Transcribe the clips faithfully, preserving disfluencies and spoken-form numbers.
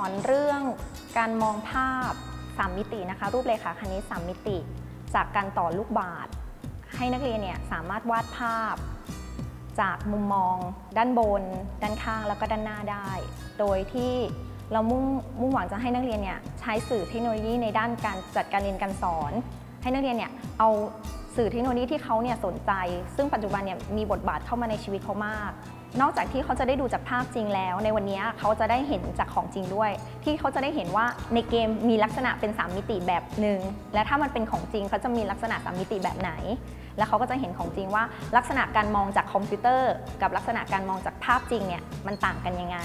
อนเรื่องการมองภาพสามมิตินะคะรูปเรขาคณิตสามมิติจากการต่อลูกบาศก์ให้นักเรียนเนี่ยสามารถวาดภาพจากมุมมองด้านบนด้านข้างแล้วก็ด้านหน้าได้โดยที่เรามุ่งมุ่งหวังจะให้นักเรียนเนี่ยใช้สื่อเทคโนโลยีในด้านการจัดการเรียนการสอนให้นักเรียนเนี่ยเอาสื่อเทคโนโลยีที่เขาเนี่ยสนใจซึ่งปัจจุบันเนี่ยมีบทบาทเข้ามาในชีวิตเขามากนอกจากที่เขาจะได้ดูจากภาพจริงแล้วในวันนี้เขาจะได้เห็นจากของจริงด้วยที่เขาจะได้เห็นว่าในเกมมีลักษณะเป็นสามมิติแบบหนึ่งและถ้ามันเป็นของจริงเขาจะมีลักษณะสามมิติแบบไหนแล้วเขาก็จะเห็นของจริงว่าลักษณะการมองจากคอมพิวเตอร์กับลักษณะการมองจากภาพจริงเนี่ยมันต่างกันยังไง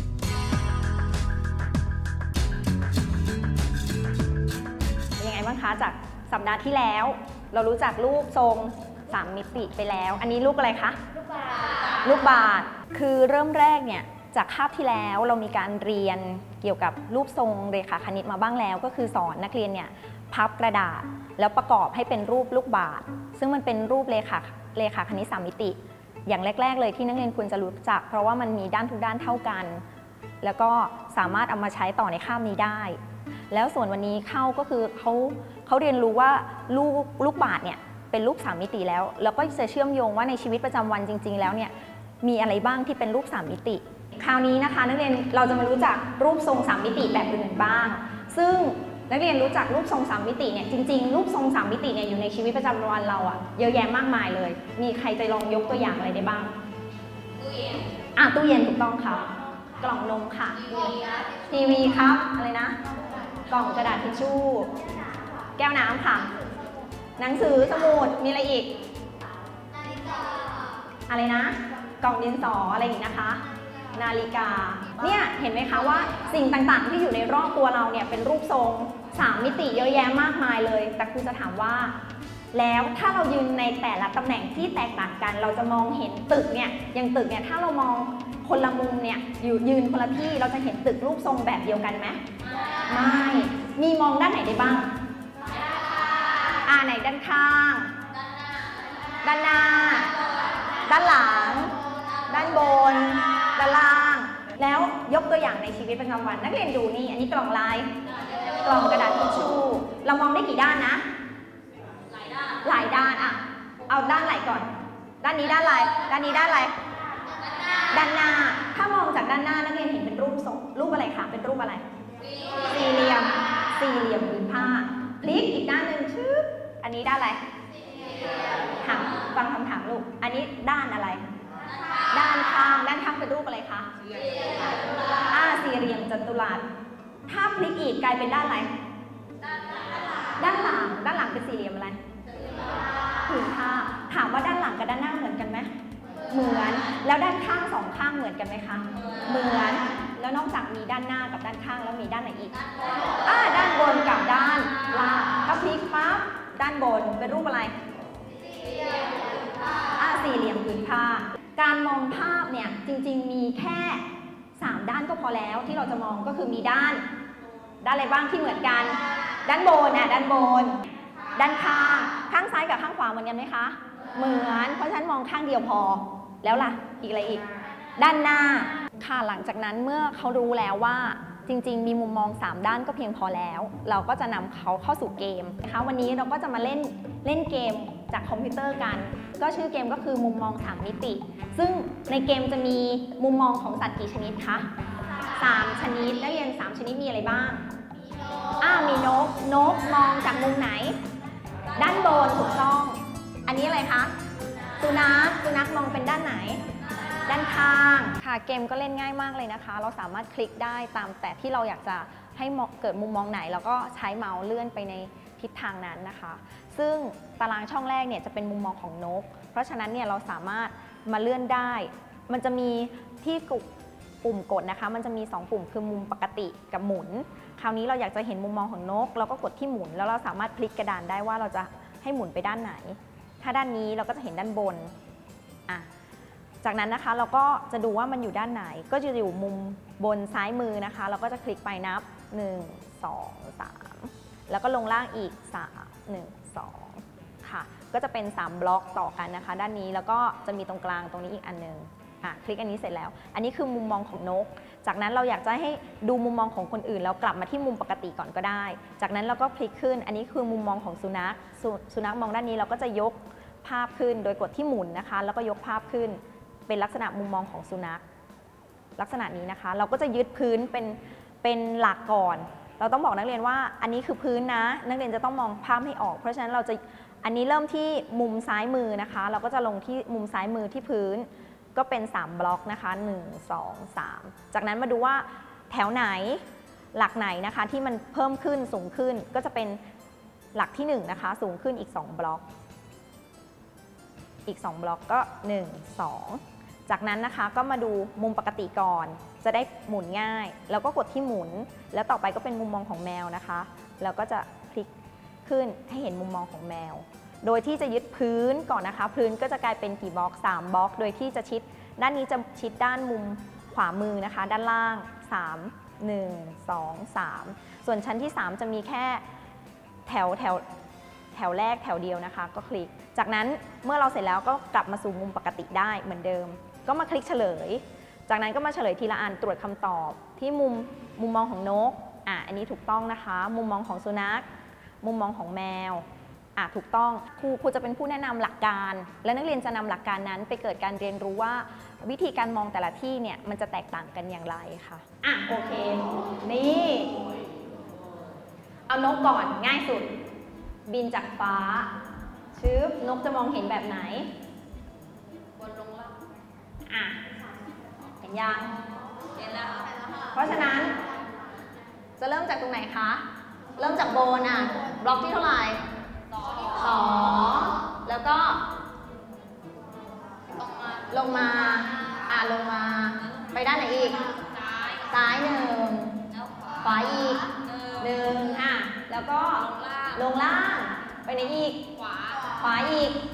ยังไงบ้างคะจากสัปดาห์ที่แล้วเรารู้จักรูปทรงสามมิติไปแล้วอันนี้รูปอะไรคะลูกบาศก์ลูกบาศก์คือเริ่มแรกเนี่ยจากคาบที่แล้วเรามีการเรียนเกี่ยวกับรูปทรงเรขาคณิตมาบ้างแล้วก็คือสอนนักเรียนเนี่ยพับกระดาษแล้วประกอบให้เป็นรูปลูกบาศก์ซึ่งมันเป็นรูปเรขาเรขาคณิตสามมิติอย่างแรกๆเลยที่นักเรียนควรจะรู้จักเพราะว่ามันมีด้านทุกด้านเท่ากันแล้วก็สามารถเอามาใช้ต่อในคาบนี้ได้แล้วส่วนวันนี้เข้าก็คือเขาเขาเรียนรู้ว่าลูกลูกบาศก์เนี่ยเป็นรูปสามมิติแล้วแล้วก็จะเชื่อมโยงว่าในชีวิตประจำวันจริงๆแล้วเนี่ยมีอะไรบ้างที่เป็นรูปสามมิติคราวนี้นะคะนักเรียนเราจะมารู้จักรูปทรงสามมิติแบบอื่นบ้างซึ่งนักเรียนรู้จักรูปทรงสามมิติเนี่ยจริงๆรูปทรงสามมิติเนี่ยอยู่ในชีวิตประจำวันเราอะเยอะแยะมากมายเลยมีใครจะลองยกตัวอย่างอะไรได้บ้างตู้เย็นอ่ะตู้เย็นถูกต้องค่ะกล่องนมค่ะทีวีครับอะไรนะกล่องกระดาษทิชชู่แก้วน้ำค่ะหนังสือสมุดมีอะไรอีกอะไรนะกล่องดินสออะไรอีกนะคะนาฬิกาเนี่ยเห็นไหมคะว่าสิ่งต่างๆที่อยู่ในรอบตัวเราเนี่ยเป็นรูปทรงสามมิติเยอะแยะมากมายเลยแต่ครูจะถามว่าแล้วถ้าเรายืนในแต่ละตำแหน่งที่แตกต่างกันเราจะมองเห็นตึกเนี่ยอย่างตึกเนี่ยถ้าเรามองคนละมุมเนี่ยอยู่ยืนคนละที่เราจะเห็นตึกรูปทรงแบบเดียวกันไหมไม่มีมองด้านไหนได้บ้างอ่าไหนด้านข้างด้านหน้าด้านหลังด้านบนด้านล่างแล้วยกตัวอย่างในชีวิตประจำวันนักเรียนดูนี่อันนี้กล่องลายกล่องกระดาษทิชชู่เรามองได้กี่ด้านนะหลายด้านหลายด้านอะเอาด้านไหนก่อนด้านนี้ด้านอะไรด้านนี้ด้านอะไรด้านหน้าถ้ามองจากด้านหน้านักเรียนเห็นเป็นรูปทรงรูปอะไรคะเป็นรูปอะไรสี่เหลี่ยมสี่เหลี่ยมผืนผ้าพลิกอีกด้านหนึ่งชื่ออันนี้ด้านอะไรถามฟังคำถามลูกอันนี้ด้านอะไรด้านข้างด้านข้างเป็นรูปอะไรคะอ่าสี่เหลี่ยมจัตุรัสถ้าพลิกอีกกลายเป็นด้านอะไรด้านหลังด้านหลังเป็นสี่เหลี่ยมอะไรผืนผ้าถามว่าด้านหลังกับด้านหน้าเหมือนกันไหมเหมือนแล้วด้านข้างสองข้างเหมือนกันไหมคะเหมือนแล้วนอกจากมีด้านหน้ากับด้านข้างแล้วมีด้านไหนอีกอ่าด้านบนกับด้านล่างถ้าพลิกปั๊บด้านบนเป็นรูปอะไรอ่าสี่เหลี่ยมผืนผ้าการมองภาพเนี่ยจริงๆมีแค่สามด้านก็พอแล้วที่เราจะมองก็คือมีด้านด้านอะไรบ้างที่เหมือนกันด้านบนน่ะด้านบนด้านข้างข้างซ้ายกับข้างขวาเหมือนกันไหมคะเหมือนเพราะฉะนั้นมองข้างเดียวพอแล้วล่ะอีกอะไรอีกด้านหน้าค่ะหลังจากนั้นเมื่อเขารู้แล้วว่าจริงๆมีมุมมองสามด้านก็เพียงพอแล้วเราก็จะนำเขาเข้าสู่เกมนะคะวันนี้เราก็จะมาเล่นเล่นเกมจากคอมพิวเตอร์กันก็ชื่อเกมก็คือมุมมองสามมิติซึ่งในเกมจะมีมุมมองของสัตว์กี่ชนิดคะสามชนิดนักเรียนสามชนิดมีอะไรบ้างอ่ามีนกนกมองจากมุมไหนด้านบนถูกต้องอันนี้อะไรคะสุนัขสุนัขมองเป็นด้านไหนด้านข้างค่ะเกมก็เล่นง่ายมากเลยนะคะเราสามารถคลิกได้ตามแต่ที่เราอยากจะให้เกิดมุมมองไหนเราก็ใช้เมาส์เลื่อนไปในทิศทางนั้นนะคะซึ่งตารางช่องแรกเนี่ยจะเป็นมุมมองของนกเพราะฉะนั้นเนี่ยเราสามารถมาเลื่อนได้มันจะมีที่ปุ่มกดนะคะมันจะมีสองปุ่มคือมุมปกติกับหมุนคราวนี้เราอยากจะเห็นมุมมองของนกเราก็กดที่หมุนแล้วเราสามารถพลิกกระดานได้ว่าเราจะให้หมุนไปด้านไหนถ้าด้านนี้เราก็จะเห็นด้านบนอ่ะจากนั้นนะคะเราก็จะดูว่ามันอยู่ด้านไหนก็จะอยู่มุมบนซ้ายมือนะคะเราก็จะคลิกไปนับหนึ่ง สอง สามแล้วก็ลงล่างอีกสาม หนึ่ง สองค่ะก็จะเป็นสามบล็อกต่อกันนะคะด้านนี้แล้วก็จะมีตรงกลางตรงนี้อีกอันนึงอ่ะคลิกอันนี้เสร็จแล้วอันนี้คือมุมมองของนกจากนั้นเราอยากจะให้ดูมุมมองของคนอื่นแล้วกลับมาที่มุมปกติก่อนก็ได้จากนั้นเราก็พลิกขึ้นอันนี้คือมุมมองของสุนัขสสุนัขมองด้านนี้เราก็จะยกภาพขึ้นโดยกดที่หมุนนะคะแล้วก็ยกภาพขึ้นเป็นลักษณะมุมมองของสุนัขลักษณะนี้นะคะเราก็จะยึดพื้นเป็นเป็นหลักก่อนเราต้องบอกนักเรียนว่าอันนี้คือพื้นนะนักเรียนจะต้องมองภาพให้ออกเพราะฉะนั้นเราจะอันนี้เริ่มที่มุมซ้ายมือนะคะเราก็จะลงที่มุมซ้ายมือที่พื้นก็เป็นสามบล็อกนะคะหนึ่ง สอง สามจากนั้นมาดูว่าแถวไหนหลักไหนนะคะที่มันเพิ่มขึ้นสูงขึ้นก็จะเป็นหลักที่หนึ่งนะคะสูงขึ้นอีกสองบล็อกอีกสองบล็อกก็หนึ่ง สองจากนั้นนะคะก็มาดูมุมปกติก่อนจะได้หมุนง่ายแล้วก็กดที่หมุนแล้วต่อไปก็เป็นมุมมองของแมวนะคะแล้วก็จะพลิกขึ้นให้เห็นมุมมองของแมวโดยที่จะยึดพื้นก่อนนะคะพื้นก็จะกลายเป็นกี่บล็อกสามบล็อกโดยที่จะชิดด้านนี้จะชิดด้านมุมขวามือนะคะด้านล่างสาม หนึ่ง สอง สามส่วนชั้นที่สามจะมีแค่แถวแถวแถวแรกแถวเดียวนะคะก็คลิกจากนั้นเมื่อเราเสร็จแล้วก็กลับมาสู่มุมปกติได้เหมือนเดิมก็มาคลิกเฉลยจากนั้นก็มาเฉลยทีละอันตรวจคำตอบที่มุมมุมมองของนกอ่ะอันนี้ถูกต้องนะคะมุมมองของสุนัขมุมมองของแมวอ่ะถูกต้องครูครูจะเป็นผู้แนะนำหลักการและนักเรียนจะนำหลักการนั้นไปเกิดการเรียนรู้ว่าวิธีการมองแต่ละที่เนี่ยมันจะแตกต่างกันอย่างไรค่ะอ่ะโอเคนี่เอานกก่อนง่ายสุดบินจากฟ้าชื้นกจะมองเห็นแบบไหนบนลงล่างอ่ะเห็นยังเห็นแล้วเพราะฉะนั้นจะเริ่มจากตรงไหนคะเริ่มจากบนอ่ะบล็อกที่เท่าไหร่สองแล้วก็ลงมาอ่ะลงมาไปด้านไหนอีกซ้ายหนึ่งขวาอีกหนึ่งอ่ะแล้วก็ลงล่างไปไหนอีกขวาขวาอีก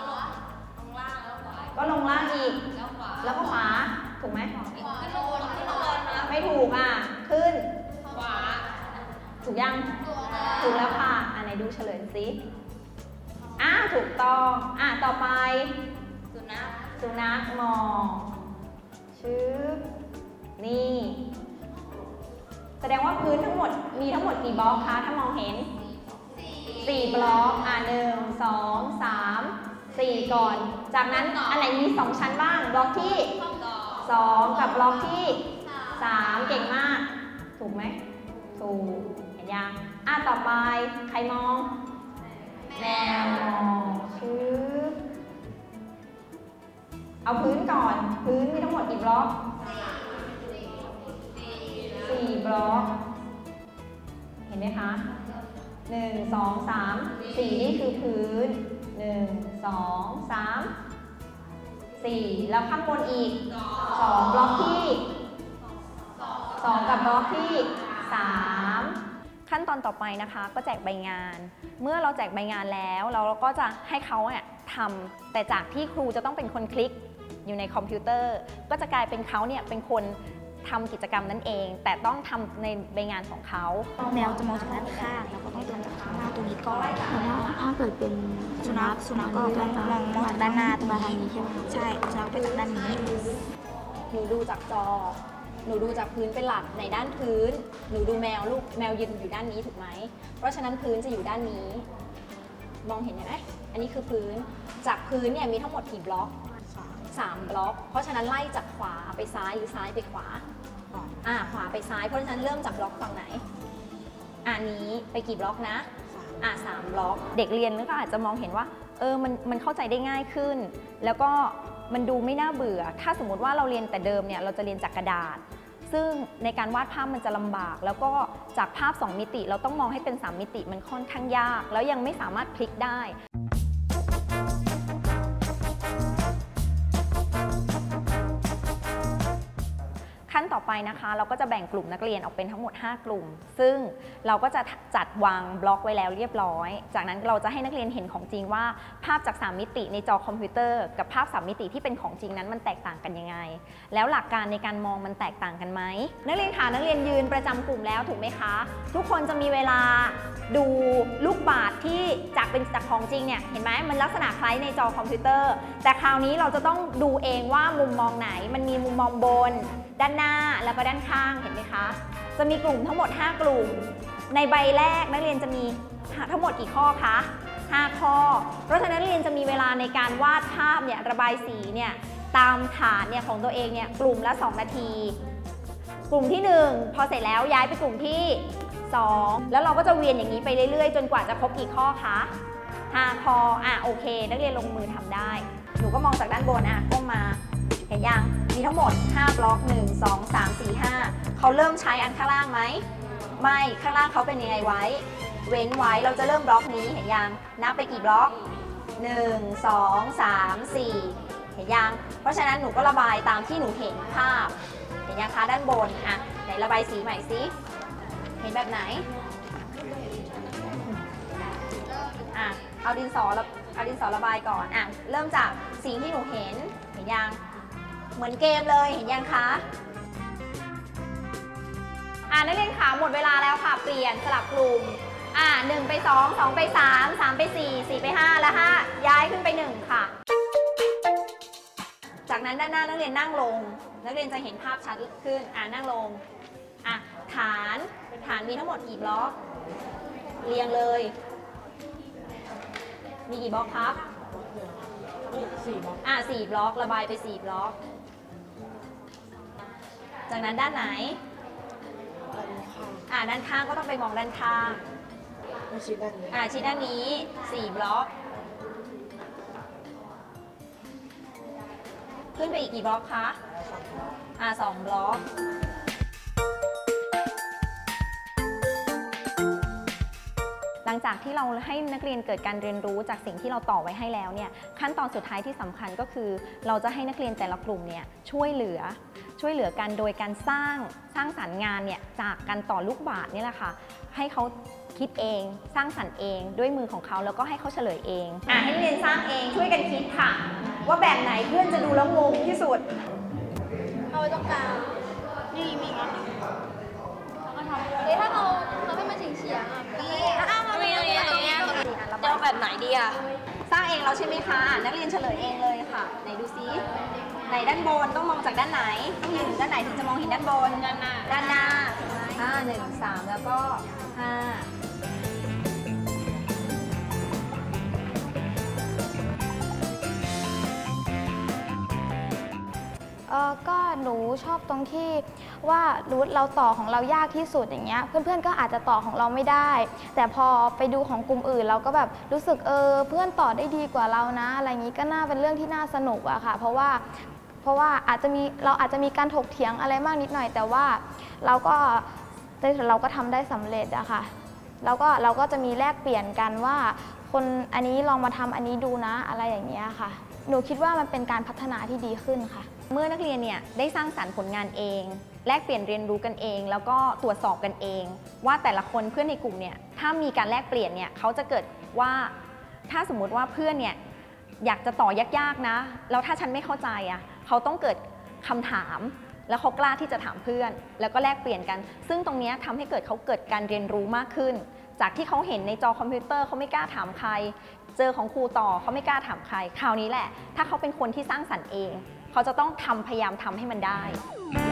ก็ลงล่างอีกแล้วก็ขวาถูกไหมไม่ถูกอ่ะขึ้นขวาถูกยังถูกแล้วค่ะอ่ะไหนดูเฉลยสิอ่ะถูกต้องอ่ะต่อไปสุนัขสุนัขมองชื่อนี่แสดงว่าพื้นทั้งหมดมีทั้งหมดกี่บล็อกคะถ้ามองเห็นสี่บล็อกอ่ะหนึ่ง สอง สาม สี่ก่อนจากนั้นอันไหนมีสองชั้นบ้างบล็อกที่สองกับบล็อกที่สามเก่งมากถูกไหมถูกเห็นยังอ่ะต่อไปใครมองแมวมองชื่อเอาพื้นก่อนพื้นมีทั้งหมดกี่บล็อกสี่บล็อกเห็นไหมคะหนึ่ง สอง สาม สี่นี่คือพื้นหนึ่ง สอง สาม สี่แล้วข้างบนอีกสองบล็อกที่สองกับบล็อกที่สามขั้นตอนต่อไปนะคะก็แจกใบงานเมื่อเราแจกใบงานแล้วเราก็จะให้เขาเนี่ยทำแต่จากที่ครูจะต้องเป็นคนคลิกอยู่ในคอมพิวเตอร์ก็จะกลายเป็นเขาเนี่ยเป็นคนทำกิจกรรมนั้นเองแต่ต้องทำในใบงานของเขาแมวจะมองจากด้านข้างแล้วก็ต้องเดินจากข้างหน้าตรงนี้ก่อนแล้วถ้าเกิดเป็นสุนัขสุนัขก็มองมองมองจากด้านหน้าตรงนี้ใช่ไหมใช่สุนัขไปจากด้านนี้หนูดูจากจอหนูดูจากพื้นเป็นหลักในด้านพื้นหนูดูแมวลูกแมวยืนอยู่ด้านนี้ถูกไหมเพราะฉะนั้นพื้นจะอยู่ด้านนี้มองเห็นไหมอันนี้คือพื้นจากพื้นเนี่ยมีทั้งหมดกี่บล็อกสามบล็อกเพราะฉะนั้นไล่จากขวาไปซ้ายหรือซ้ายไปขวาอ่าขวาไปซ้ายเพราะฉะนั้นเริ่มจากบล็อกฝั่งไหนอันนี้ไปกี่บล็อกนะอ่าสามบล็อกเด็กเรียนก็อาจจะมองเห็นว่าเออมันมันเข้าใจได้ง่ายขึ้นแล้วก็มันดูไม่น่าเบื่อถ้าสมมติว่าเราเรียนแต่เดิมเนี่ยเราจะเรียนจากกระดาษซึ่งในการวาดภาพมันจะลำบากแล้วก็จากภาพสองมิติเราต้องมองให้เป็นสามมิติมันค่อนข้างยากแล้วยังไม่สามารถพลิกได้ขั้นต่ออไปนะคะเราก็จะแบ่งกลุ่มนักเรียนออกเป็นทั้งหมดห้ากลุ่มซึ่งเราก็จะจัดวางบล็อกไว้แล้วเรียบร้อยจากนั้นเราจะให้นักเรียนเห็นของจริงว่าภาพจากสามมิติในจอคอมพิวเตอร์กับภาพสามมิติที่เป็นของจริงนั้นมันแตกต่างกันยังไงแล้วหลักการในการมองมันแตกต่างกันไหมนักเรียนคะนักเรียนยืนประจำกลุ่มแล้วถูกไหมคะทุกคนจะมีเวลาดูลูกบาศก์ที่จากเป็นจากของจริงเนี่ยเห็นไหมมันลักษณะคล้ายในจอคอมพิวเตอร์แต่คราวนี้เราจะต้องดูเองว่ามุมมองไหนมันมีมุมมองบนด้านหน้าแล้วก็ด้านข้างเห็นไหมคะจะมีกลุ่มทั้งหมดห้ากลุ่มในใบแรกนักเรียนจะมีทั้งหมดกี่ข้อคะห้าข้อเพราะฉะนั้นนักเรียนจะมีเวลาในการวาดภาพเนี่ยระบายสีเนี่ยตามฐานเนี่ยของตัวเองเนี่ยกลุ่มละสองนาทีกลุ่มที่หนึ่งพอเสร็จแล้วย้ายไปกลุ่มที่สองแล้วเราก็จะเวียนอย่างนี้ไปเรื่อยๆจนกว่าจะครบกี่ข้อคะห้าข้ออ่ะโอเคนักเรียนลงมือทำได้หนูก็มองจากด้านบนอ่ะก้มมาเห็นยังมีทั้งหมดห้าบล็อกหนึ่ง สอง สาม สี่ ห้าเขาเริ่มใช้อันข้างล่างไหมไม่ข้างล่างเขาเป็นยังไงไว้เว้นไว้เราจะเริ่มบล็อกนี้เห็นยังนับไปกี่บล็อกหนึ่ง สอง สาม สี่เห็นยังเพราะฉะนั้นหนูก็ระบายตามที่หนูเห็นภาพเห็นยังคะด้านบนอ่ะไหนระบายสีใหม่สิเห็นแบบไหนอ่ะเอาดินสอเอาดินสอระบายก่อนอ่ะเริ่มจากสีที่หนูเห็นเห็นยังเหมือนเกมเลยเห็นยังคะอ่ะนักเรียนขาหมดเวลาแล้วค่ะเปลี่ยนสลับกลุ่มอ่ะหนึ่งไปสอง สองไปสาม สามไปสี่ สี่ไปห้าและห้าย้ายขึ้นไปหนึ่งค่ะจากนั้นด้านหน้านักเรียนนั่งลงนักเรียนจะเห็นภาพชัดขึ้นอ่ะนั่งลงอ่ะฐานฐานมีทั้งหมดกี่บล็อกเรียงเลยมีกี่บล็อกครับสี่บล็อกอ่ะสี่บล็อกระบายไปสี่บล็อกจากนั้นด้านไหนอ่ะด้านข้างก็ต้องไปมองด้านข้างชี้ด้านนี้อ่ะชี้ด้านนี้สี่บล็อกขึ้นไปอีกกี่บล็อกคะอ่ะสองบล็อกหลังจากที่เราให้นักเรียนเกิดการเรียนรู้จากสิ่งที่เราต่อไว้ให้แล้วเนี่ยขั้นตอนสุดท้ายที่สำคัญก็คือเราจะให้นักเรียนแต่ละกลุ่มเนี่ยช่วยเหลือช่วยเหลือกันโดยการสร้างสร้างสรรค์งานเนี่ยจากการต่อลูกบาศก์นี่แหละค่ะให้เขาคิดเองสร้างสรรค์เองด้วยมือของเขาแล้วก็ให้เขาเฉลยเองอ่ะให้นักเรียนสร้างเองช่วยกันคิดค่ะว่าแบบไหนเพื่อนจะดูแล้วงงที่สุดเอาไว้ตรงกลางนี่มีอันนึงเดี๋ยวถ้าเราเราให้มันเฉียงเฉียงอ่ะนี่อ่ะมาตรงนี้ตรงนี้ตรงนี้จะเอาแบบไหนดีอ่ะสร้างเองเราใช่ไหมคะนักเรียนเฉลยเองเลยค่ะไหนดูซิไหนด้านบนต้องมองจากด้านไหนต้องยืนด้านไหนถึงจะมองเห็นด้านบนด้านหน้าด้านหน้าห้าหนึ่งสามแล้วก็ห้าเออก็หนูชอบตรงที่ว่ารูทเราต่อของเรายากที่สุดอย่างเงี้ยเพื่อนๆก็อาจจะต่อของเราไม่ได้แต่พอไปดูของกลุ่มอื่นเราก็แบบรู้สึกเออเพื่อนต่อได้ดีกว่าเรานะอะไรอย่างงี้ก็น่าเป็นเรื่องที่น่าสนุกอะค่ะเพราะว่าเพราะว่าอาจจะมีเราอาจจะมีการถกเถียงอะไรมากนิดหน่อยแต่ว่าเราก็เราก็ทำได้สำเร็จอะค่ะแล้วก็เราก็จะมีแลกเปลี่ยนกันว่าคนอันนี้ลองมาทำอันนี้ดูนะอะไรอย่างเงี้ยค่ะหนูคิดว่ามันเป็นการพัฒนาที่ดีขึ้นค่ะเมื่อนักเรียนเนี่ยได้สร้างสรรค์ผลงานเองแลกเปลี่ยนเรียนรู้กันเองแล้วก็ตรวจสอบกันเองว่าแต่ละคนเพื่อนในกลุ่มเนี่ยถ้ามีการแลกเปลี่ยนเนี่ยเขาจะเกิดว่าถ้าสมมุติว่าเพื่อนเนี่ยอยากจะต่อยากๆนะแล้วถ้าฉันไม่เข้าใจอ่ะเขาต้องเกิดคำถามแล้วเขากล้าที่จะถามเพื่อนแล้วก็แลกเปลี่ยนกันซึ่งตรงนี้ทำให้เกิดเขาเกิดการเรียนรู้มากขึ้นจากที่เขาเห็นในจอคอมพิวเตอร์เขาไม่กล้าถามใครเจอของครูต่อเขาไม่กล้าถามใครคราวนี้แหละถ้าเขาเป็นคนที่สร้างสรรค์เองเขาจะต้องทำพยายามทำให้มันได้